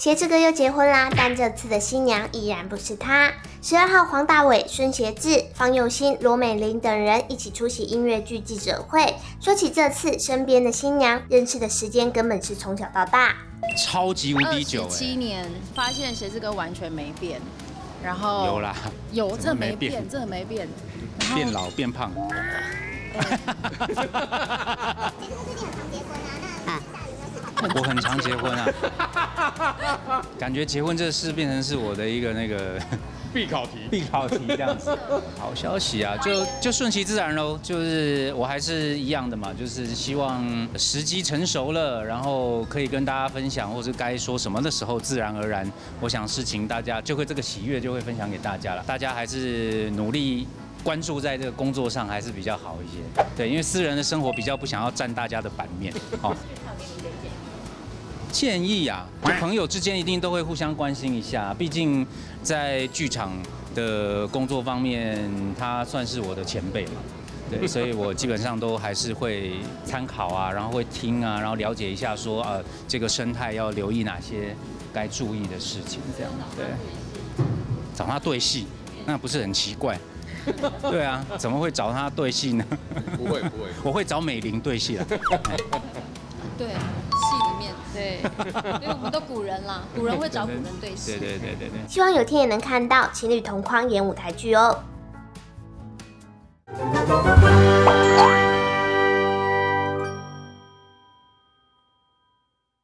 鞋志哥又结婚啦，但这次的新娘依然不是他。12号，黄大炜、孙协志、方佑兴、罗美玲等人一起出席音乐剧记者会，说起这次身边的新娘，认识的时间根本是从小到大， 超级无敌久 ，27年，发现鞋志哥完全没变，然后有啦， 有这没变，这没变， 变老变胖。我很常结婚啊，感觉结婚这事变成是我的一个那个必考题这样子。好消息啊，就顺其自然喽，就是我还是一样的嘛，就是希望时机成熟了，然后可以跟大家分享，或是该说什么的时候，自然而然，我想事情大家就会这个喜悦就会分享给大家了。大家还是努力关注在这个工作上，还是比较好一些。对，因为私人的生活比较不想要占大家的版面，哦。建议啊，朋友之间一定都会互相关心一下，毕竟在剧场的工作方面，他算是我的前辈嘛，对，所以我基本上都还是会参考啊，然后会听啊，然后了解一下说这个生态要留意哪些该注意的事情，这样对。找他对戏，那不是很奇怪？对啊，怎么会找他对戏呢？ 不会， 我会找美玲对戏啦。 对，戏里面对，因为我们都古人啦，古人会找古人对戏。 对。 希望有天也能看到情侣同框演舞台剧哦。